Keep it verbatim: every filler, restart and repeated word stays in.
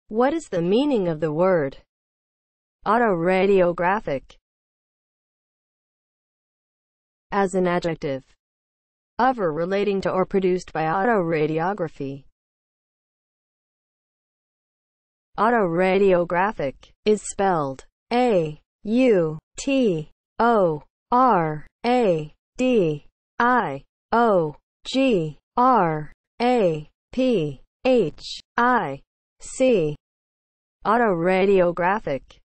What is the meaning of the word autoradiographic? As an adjective, of or relating to or produced by autoradiography. Autoradiographic is spelled A U T O R A D I O G R A P H I C. Autoradiographic